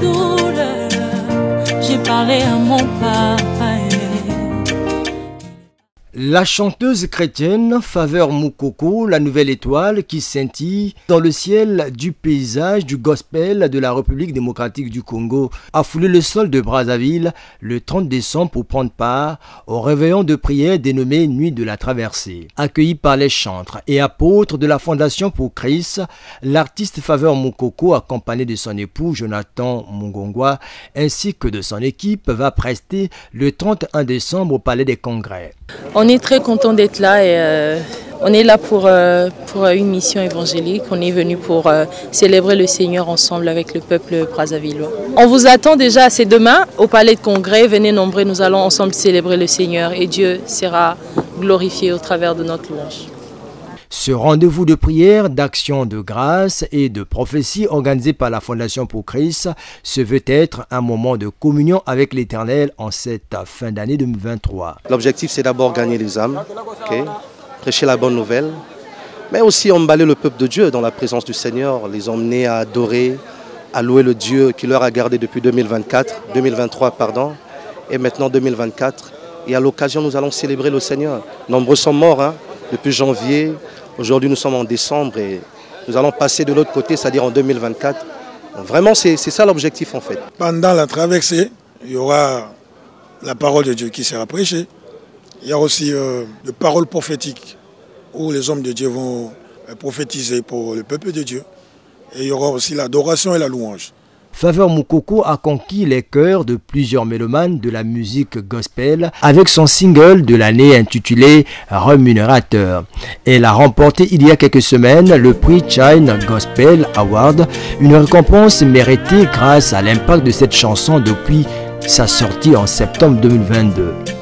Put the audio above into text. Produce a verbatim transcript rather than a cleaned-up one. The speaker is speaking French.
douleur, j'ai parlé à mon papa. La chanteuse chrétienne Faveur Moukoko, la nouvelle étoile qui scintille dans le ciel du paysage du gospel de la République démocratique du Congo, a foulé le sol de Brazzaville le trente décembre pour prendre part au réveillon de prière dénommé Nuit de la Traversée. Accueillie par les chantres et apôtres de la Fondation pour Christ, l'artiste Faveur Moukoko, accompagné de son époux Jonathan Mungongwa ainsi que de son équipe, va prester le trente et un décembre au Palais des Congrès. On est très content d'être là et euh, on est là pour, euh, pour une mission évangélique. On est venu pour euh, célébrer le Seigneur ensemble avec le peuple brazzavillois. On vous attend déjà, c'est demain au Palais de Congrès. Venez nombreux, nous allons ensemble célébrer le Seigneur et Dieu sera glorifié au travers de notre louange. Ce rendez-vous de prière, d'action de grâce et de prophétie organisé par la Fondation pour Christ se veut être un moment de communion avec l'Éternel en cette fin d'année deux mille vingt-trois. L'objectif, c'est d'abord gagner les âmes, okay, prêcher la bonne nouvelle, mais aussi emballer le peuple de Dieu dans la présence du Seigneur, les emmener à adorer, à louer le Dieu qui leur a gardé depuis deux mille vingt-quatre, deux mille vingt-trois, pardon, et maintenant deux mille vingt-quatre. Et à l'occasion, nous allons célébrer le Seigneur. Nombreux sont morts hein, depuis janvier. Aujourd'hui, nous sommes en décembre et nous allons passer de l'autre côté, c'est-à-dire en deux mille vingt-quatre. Vraiment, c'est ça l'objectif en fait. Pendant la traversée, il y aura la parole de Dieu qui sera prêchée. Il y a aussi euh, des paroles prophétiques où les hommes de Dieu vont prophétiser pour le peuple de Dieu. Et il y aura aussi l'adoration et la louange. Faveur Moukoko a conquis les cœurs de plusieurs mélomanes de la musique gospel avec son single de l'année intitulé Rémunérateur. Elle a remporté il y a quelques semaines le prix China Gospel Award, une récompense méritée grâce à l'impact de cette chanson depuis sa sortie en septembre deux mille vingt-deux.